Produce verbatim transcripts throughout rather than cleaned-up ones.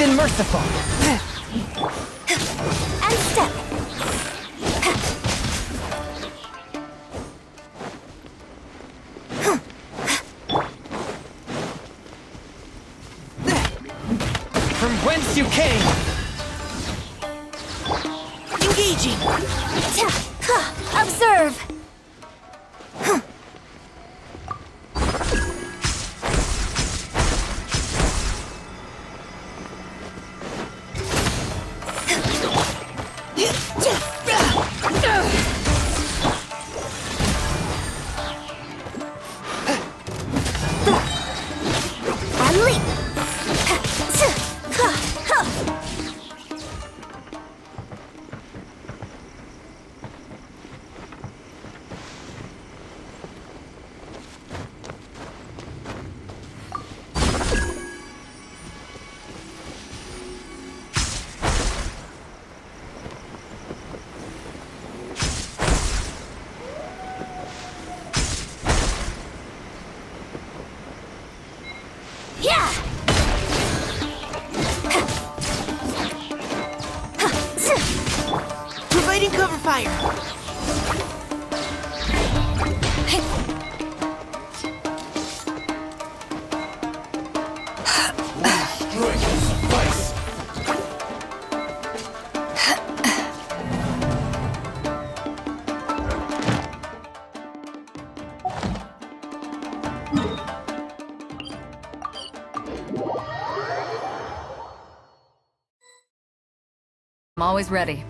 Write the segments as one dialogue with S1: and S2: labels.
S1: Swift and merciful.
S2: And step.
S1: From whence you came.
S2: Engaging. Observe.
S3: Providing cover fire.
S4: I'm always ready.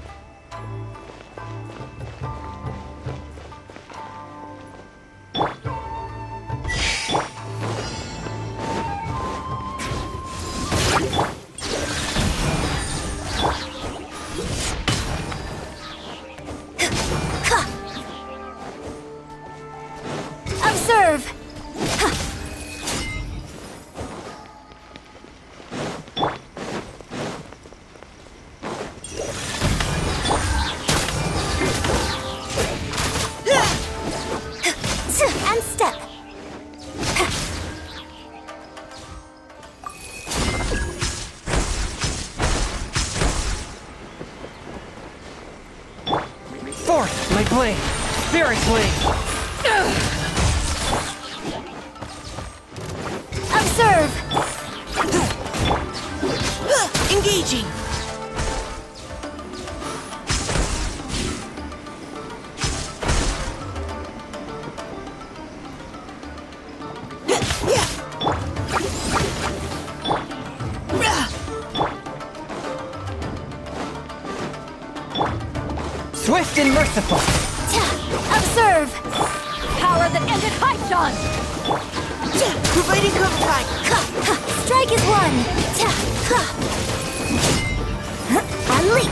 S2: Observe. And step.
S1: Forth, my blade. Spirit blade.
S2: Observe.
S3: Engaging.
S1: Swift and merciful.
S2: Observe.
S4: Power that ended Haishan!
S3: Providing cover fire.
S2: Strike is one. And leap.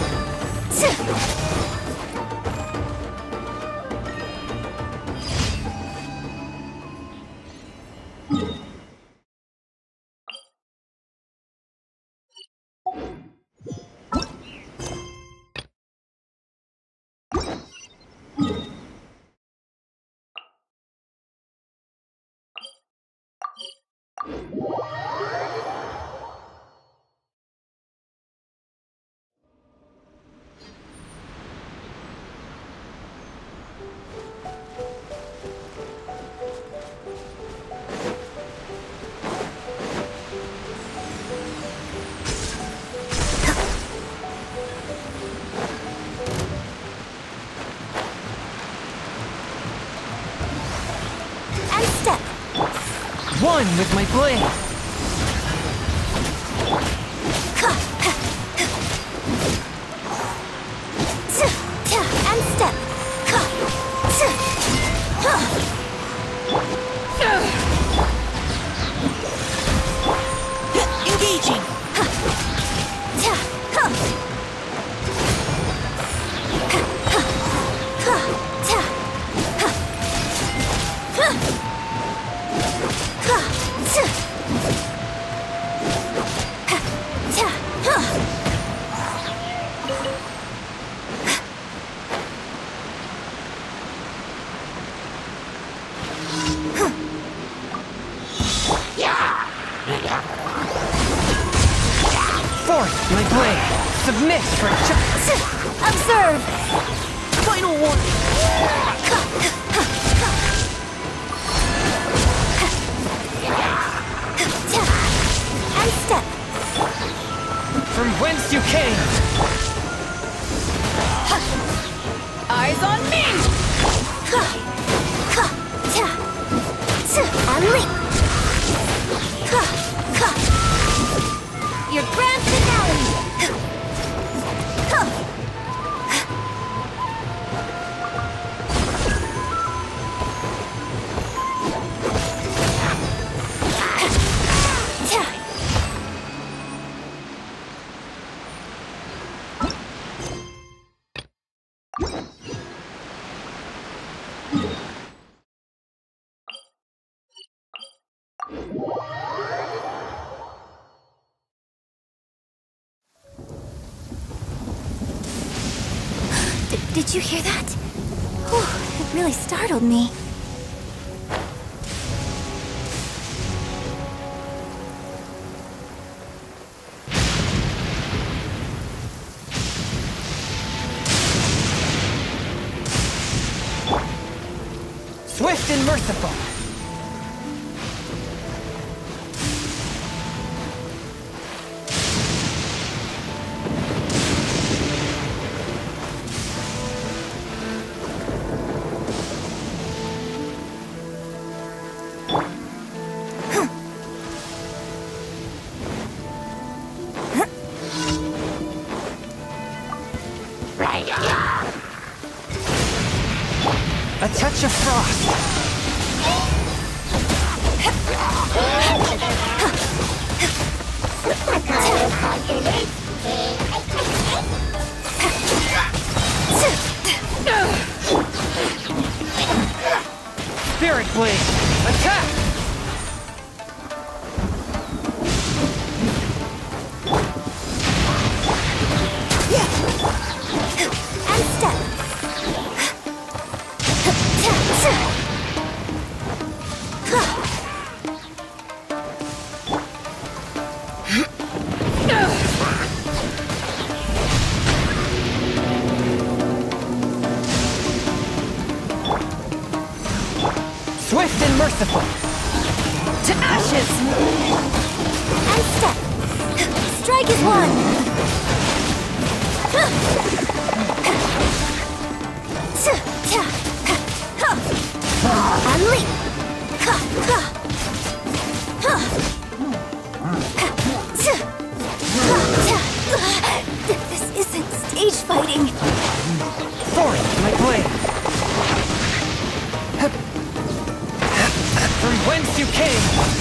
S2: And step.
S1: One with my blade.
S2: And step.
S3: Engaging.
S1: blade! Submit for ch-
S2: Observe!
S3: Final warning!
S2: And step!
S1: From whence you came!
S4: Eyes on me!
S2: And leap! Your grand finale! Did you hear that? Whew, it really startled me.
S1: Swift and merciful! A touch of frost! Spirit blade! Attack!
S2: And step!
S1: Swift and merciful!
S4: To ashes!
S2: And step! Strike is one! And leap! This isn't stage fighting!
S1: Forth, my blade! From whence you came!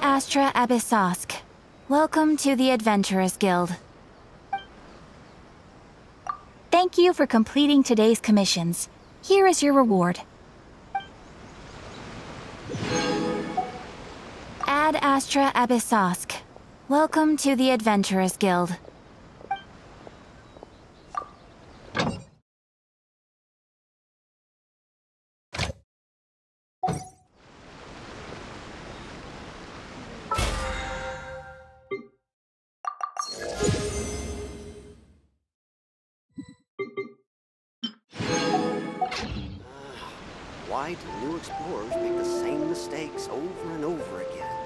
S2: Astra Abyssosk. Welcome to the Adventurers Guild. Thank you for completing today's commissions. Here is your reward. Ad Astra Abyssosk. Welcome to the Adventurers Guild.
S5: Why do new explorers make the same mistakes over and over again?